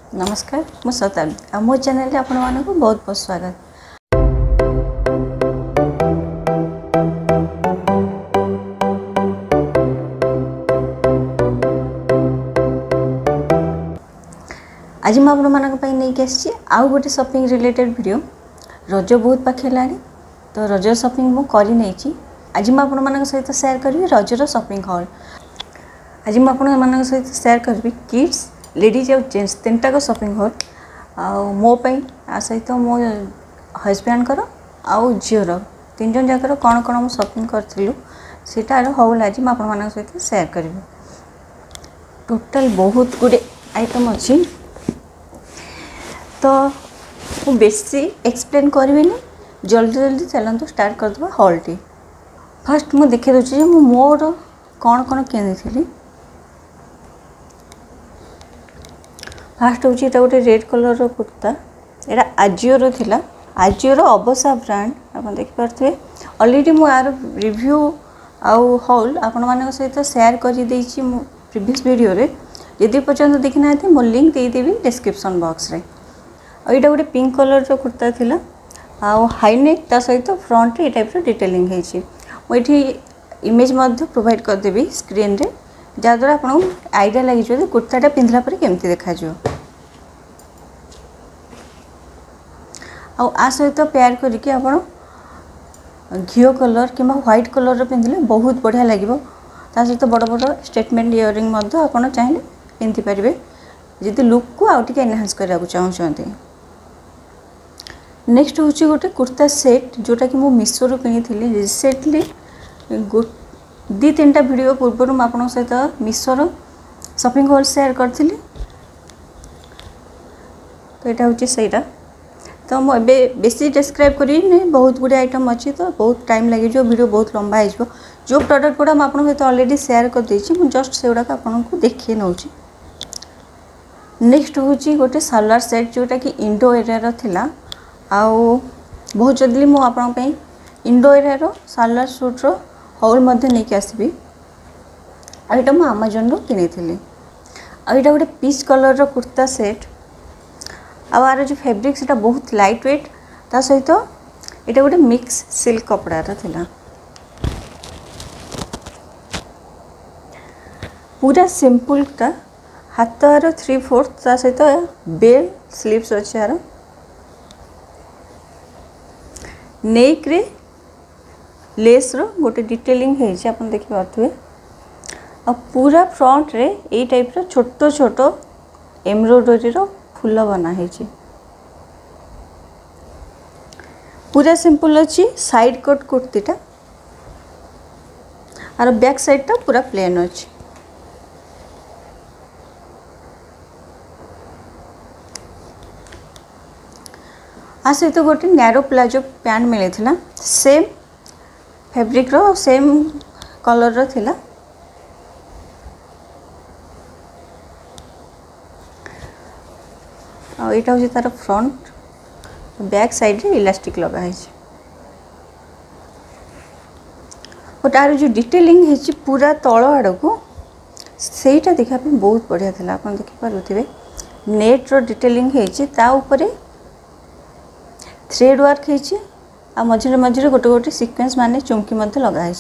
नमस्कार मु शताब्दी आ मो चैनल रे आपण मानक बहुत बहुत स्वागत। आज मैं आपण मानक पई नै के आसी आउ गोटे शॉपिंग रिलेटेड वीडियो। रज बहुत पाखेलाणी तो रज शॉपिंग मु करि नै छी। आज मैं आपण मानक सहित शेयर करबी रजर शॉपिंग हॉल। आज मैं आपण मानक सहित शेयर करबी किड्स लेडीज और जेंट्स तीनटा को शॉपिंग हॉल आ मो पई आ सहित मो हस्बैंड कर आउ झीर तीन जन जाकर कौन कौन मु शॉपिंग करथिलु सेटार हॉल आज मैं आपण मानक सहित शेयर करबी। टोटल बहुत गुडे आइटम अछि तो मु बेसी एक्सप्लेन करबी जल्दी जल्दी चलंतु स्टार्ट कर दबा हॉल टी। फर्स्ट मु देखि दोछि जे मु मोर कौन कौन किनिथिली। फास्ट हूँ ये गोटे रेड कलर रो कुर्ता एटा आजिओ थिला। आजिओ अबसा ब्रांड आप देखिपे अलरेडी मु यार रिव्यू आउ हॉल आपण मान सहित शेयर कर प्रीवियस वीडियो रे यदि पर्यंत देखी ना मो लिंक देदेवी डिस्क्रिप्शन बॉक्स रे। आईटा गोटे पिंक कलर रो कुर्ता थिला आउ हाईनेक ता सहित फ्रंट रे टाइप रो डिटेलिंग हेछि। मुझे इमेज मध्य प्रोवाइड कर देबी स्क्रीन रे जहाँद्वारा आपको आइडिया लगे कुर्ताटा पिंधला पर केमती देखा आ सहित पेयर करके आप घिओ कलर कि व्हाइट कलर पिंधले बहुत बढ़िया लगे। ता सहित बड़ बड़ स्टेटमेंट इयरिंग आप चाहिए पिंधि पारे जदि लुक को आउ टिके एनहांस करने चाहते। नेक्स्ट हूँ गोटे कुर्ता सेट जोटा कि मु मीशो रू किनी रिसेंटली दी तीनटा वीडियो पूर्व आप सहित मीशोर शॉपिंग हॉल शेयर करी। तो यहाँ हूँ सहीटा तो मुझे बेसी डिस्क्राइब करी बहुत गुड़े आइटम अच्छी तो बहुत टाइम लगे वीडियो बहुत लंबा हो जो प्रोडक्ट गुड़ा मुझे सहित ऑलरेडी शेयर कर देछि जस्ट से गुड़ाक आपको देखिए नौ। नेक्स्ट हूँ गोटे सलवार सेट जोटा कि इंडो एरिया थिला आउ बहुत जल्दी मुझे इंडो एरिया सलवार सूट रो हॉल मध्य नहीं आसबी। आईटा मु अमेजन रो किनी थिली। आईटा गोटे पीच कलर रो कुर्ता सेट आर जो फैब्रिक सेटा बहुत लाइट वेट ता सहित एटा गोटे मिक्स सिल्क कपड़ा थिला। पूरा सिंपल टा हाथार 3/4 ता सहित बेल स्लीव्स अच्छे यार नेक रे लेस रो गोटे डिटेलिंग है आप देखिए आ पूरा फ्रंट रे ए टाइप रो छोटो छोटो एम्ब्रॉयडरी रो फूल बना है। पूरा सिंपल अच्छी साइड कट कुर्तीटा और बैक साइड टा पूरा प्लेन अच्छी। आ सहित गोटे नैरो प्लाजो पैंट मिली सेम फैब्रिक रो सेम कलर रो थिला। आ एटा हो तार फ्रंट बैक साइड रे इलास्टिक लगा है तार जो डिटेलिंग है पूरा तल आड़ को सेटा देखा बहुत बढ़िया थिला। आप देखि पारुथिबे नेट रो डिटेलिंग है ता ऊपर थ्रेड वर्क है आ मझे मझे गोटे गोटे सीक्वेंस माने चुमकी मध्य लगा है।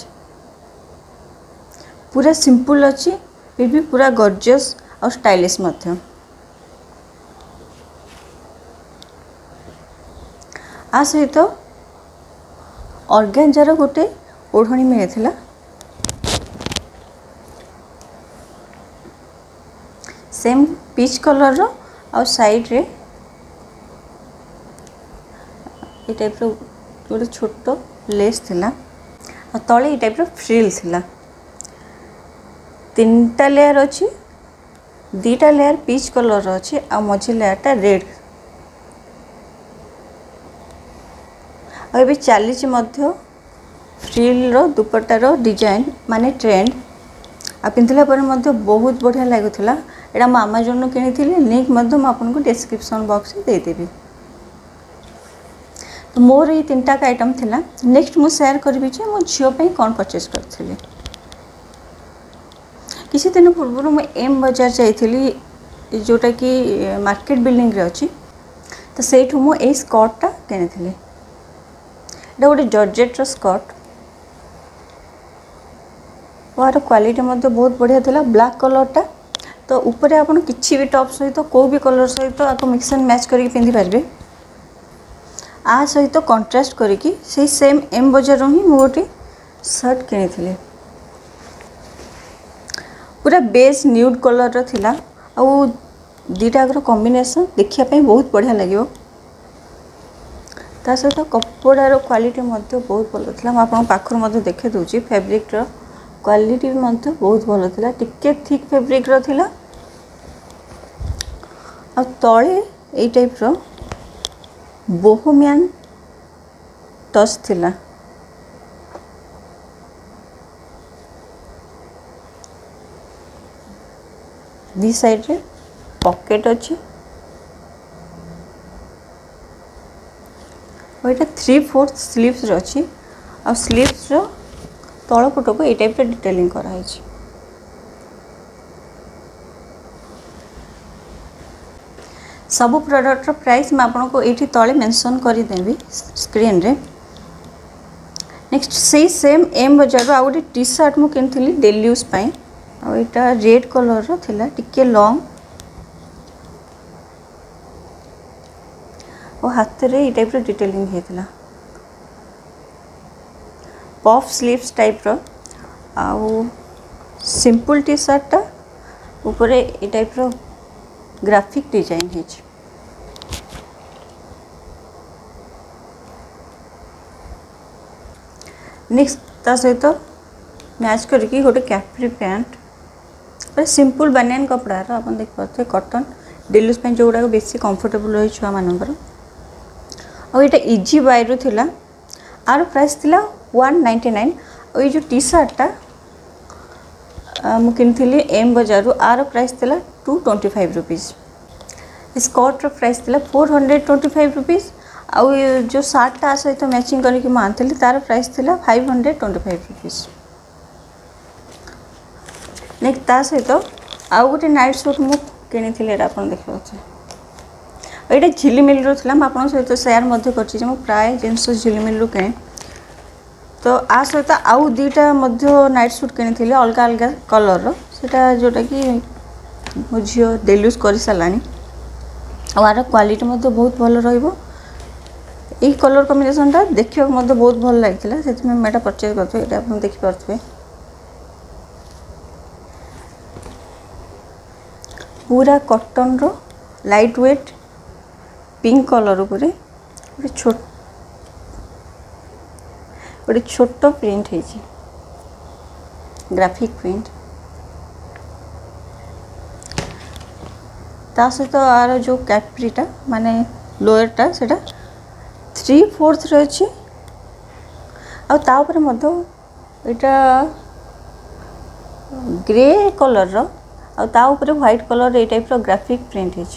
पूरा सिंपल अच्छी फिर भी पूरा गॉर्जियस और स्टाइलिश मध्य। आ सहित ऑर्गेन्जार गोटे ओढ़णी मिलता सेम पीच कलर रो और साइड रे ये टाइप रो गोटे छोट लेस थिला और तले ये टाइप रो फ्रिल थिला। तीनटा लेयर अच्छी दीटा लेयर पीच कलर अच्छी आ मझी लेयरटा रेड और चली फ्रिल रो दुपट्टा रो डिजाइन माने ट्रेंड आ पिंधला पर बहुत बढ़िया लगुला। यहाँ मुझे अमेजन किनी लिंक आपको डिस्क्रिप्शन बॉक्स में देदेवी। तो मोर ये तीन टाक आइटम थिला। नेक्स्ट मु शेयर करी मो झील पे कौन परचेज करी। किसी दिन पूर्व मुझे एम बाजार जाइली जोटा कि मार्केट बिल्डिंग रे अच्छी तो सेठू मु ए स्कर्टा किनी गोटे जॉर्जेट स्कर्ट यार क्वालिटी बहुत बढ़िया था ब्लैक कलरटा तो ऊपर आपन किसी भी टॉप सहित को भी कलर सहित आपको मिक्स एंड मैच करके पिंधि पारे आ सहित कंट्रास्ट करके से सेम एम बजार ही मु गोटे शर्ट किनी पूरा बेस न्यूड कलर थिला आउ दीटाकर कॉम्बिनेशन देखिए बहुत बढ़िया लगे ता सहित कपड़ार क्वालिटी बहुत भल था मैं आपको पाखर देखे दूसरी फैब्रिक्र क्वालिटी भी बहुत भल था टिके थिक फैब्रिक थिला आ तले ए टाइप रो बोहेमियन टच थिला दी साइड रे पॉकेट अच्छी और ये 3/4 स्लीव्स अच्छी और स्लीव्स रो तल पट को ये टाइप डिटेलिंग कराई सबु प्रोडक्ट प्राइस मैं आपको ये तले मेंशन करदेवी स्क्रीन रे नेक्स्ट से सेम एम बजार आ गए टी शर्ट मुझे किनी डेली यूज आईटा रेड कलर थिला टिके लॉन्ग और हाथ रे ये टाइप डिटेलिंग होता पफ स्लीव्स टाइप रो आउ सिंपल टी शर्टा ऊपर ये टाइप रो ग्राफिक डिजाइन है नेक्स्ट ता सहित मैच करके गोटे कैप्री पैंट सिंपल बनियान कपड़ार आप देख पारे कॉटन डेली यूज जो गुड़ाक बेसी कंफर्टेबल रही छुआ मानकर और ये इजी बाय रो थिला आर प्राइस थिला 199 और ये जो टी शर्टा मुझे किनी एम बजार आर प्राइस थिला 225 रुपीज़ स्कर्ट प्राइस थिला 425 रुपीज़ आउ जो शार्टा सहित मैचिंग करके आनी तार प्राइस थिला 525 रुपीज़ नेक्स्ट ता सहित आउ गोटे नाइट सूट मुझे किनी देखिए ये झिलिमिल था मुझे सहित सेयार कर प्राय जिनस झिलिमिल किणे तो आ सहित आउ दीटा नाइट सूट किनी अलग अलग कलर सेटा जोटा कि मो झी डेली यूज कर सारानी आर क्वालिटी बहुत भल रही कलर कॉम्बिनेशनटा देखा बहुत भल लगी से मैं परचेज कर देखिपे पूरा कॉटन रो लाइट वेट पिंक कलर उपरे गोटे छोट प्रिंट है ग्राफिक प्रिंट ता सहित आर जो कैप्रीटा माने लोयरटा सेटा 3/4 अच्छी आउपर इटा ग्रे कलर आउपर व्हाइट कलर ये टाइप ग्राफिक प्रिंट है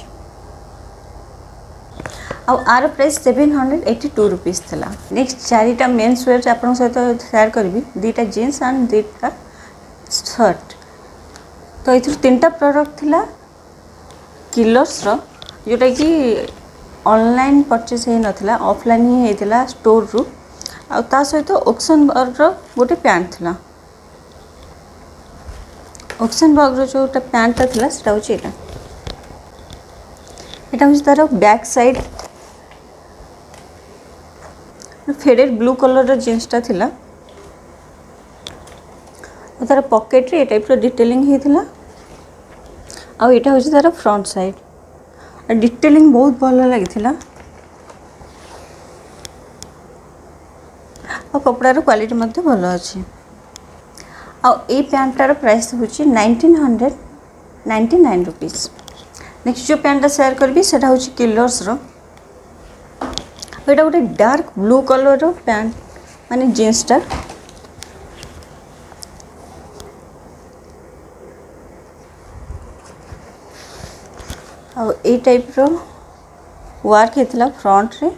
आर प्राइस 782 रुपीज़ था नेक्स्ट चारिटा मेन्स वेयर आप सहित शेयर करी दीटा जीन्स एंड दीटा शर्ट तो ये 3टा प्रोडक्ट थिला किलर्स जोटा कि ऑनलाइन परचेज हो नाला ऑफलाइन ही होता स्टोर रु आ सहित ओक्सनबर्ग गोटे पैंट थिला ओक्सनबर्ग जो पैंटा थिला सेटा होची एटा होची तार back side faded blue colour जीन्सटा थिला तार पॉकेट रे ये टाइप डिटेलिंग होता आउ यहाँ हूँ तार फ्रंट साइड डिटेलिंग बहुत भल लगी कपड़ार क्वालिटी भल अच्छी आ पैंटार प्राइस हूँ 1999 रुपीज़ नेक्स्ट जो पैंटा शेयर करी से हूँ किलर्स यहाँ गोटे डार्क ब्लू कलर पैंट माने जीन्सटा ए टाइप रो वर्क होता फ्रंट रे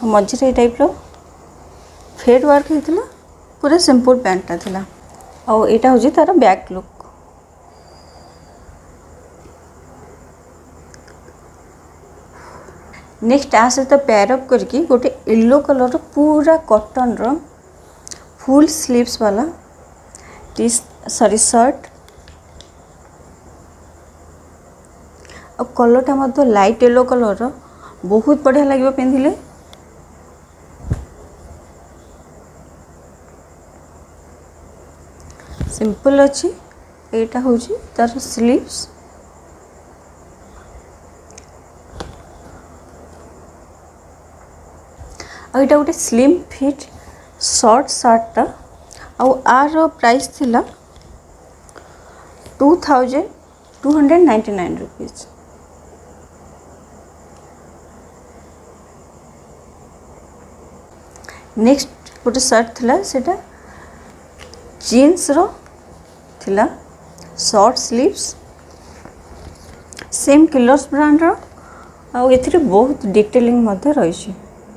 मझे टाइप फेड वर्क होता पूरा सिंपल पैंटा थिला और यहाँ हूँ तार बैक लुक। नेक्स्ट आ सहित पेयरअप करके गोटे येलो कलर पूरा कॉटन रो फुल स्लीव्स वाला शर्ट और कलरटा मत लाइट येलो कलर बहुत बढ़िया लगे पिंधिले। सिंपल अच्छी एटा हूँ तार स्लीव्स और यहाँ गोटे स्लिम फिट शॉर्ट शर्टा आर प्राइस थिला 2299 रुपीज। नेक्स्ट गोटे शर्ट थिला सेटा जीन्स रो थिला short sleeves same Killers brand रो आउ एथिरे बहुत डिटेलिंग मध्य रही।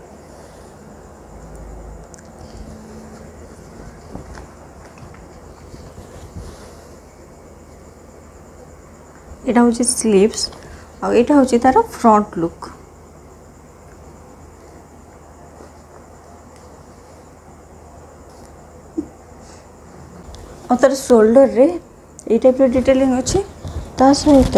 यहाँ हूँ स्लीव्स और यहाँ हूँ तार फ्रंट लुक। और तार शोल्डर रे ये टाइप डिटेलिंग अच्छी ता सहित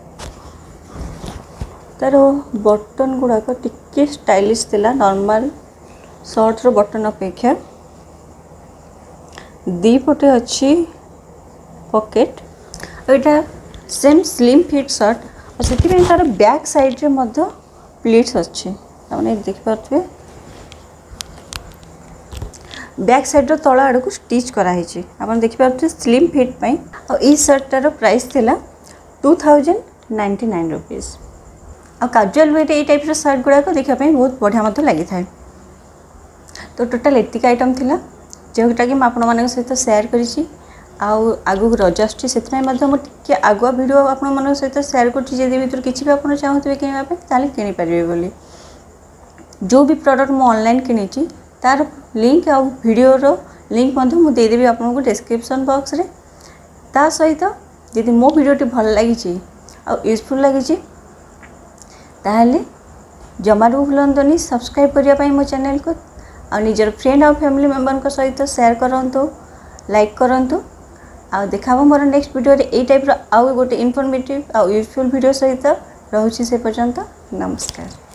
तार बटन गुड़ाक टिके स्टाइलिश थिला नॉर्मल शर्ट रो बटन अपेक्षा दी पटे अच्छी पॉकेट और यहाँ सेम स्लिम फिट शर्ट और से तार बैक साइड रे मध्य प्लीट्स अच्छे मैंने देखिपे बैक साइड रो तला आड़ को स्टिच कराई आप देखिपे स्लिम फिट पाई और ई शर्टार प्राइस थिला 2099 रुपीज। और कैजुअल वे ये टाइप शर्ट गुड़ाक देखापी बहुत बढ़िया मत लगी था। तो टोटाल एतिक आइटम थिला जोटा कि मैं सहित शेयर करी आगु रज आगे आगुआ भिड आपण सहित शेयर कर किसी भी आप चाहते कि किनीपारे बोली। जो भी प्रोडक्ट मु ऑनलाइन किनी तार लिंक आ वीडियो लिंक मुझे देदेवी आपको डिस्क्रिप्शन बॉक्स रे। ता सहित यदि मो वीडियोटी भल लगी आ यूजफुल लगी ताहले जमारू भूलंतुनि सब्सक्राइब करने मो चैनल को आ निजर फ्रेंड और फैमिली मेंबर सहित शेयर करंतु लाइक करंतु। आ देखा मोर नेक्स्ट वीडियो रे टाइप आउ गोटे इनफॉर्मेटिव आ यूजफुल वीडियो सहित रहुछि से पर्यंत नमस्कार।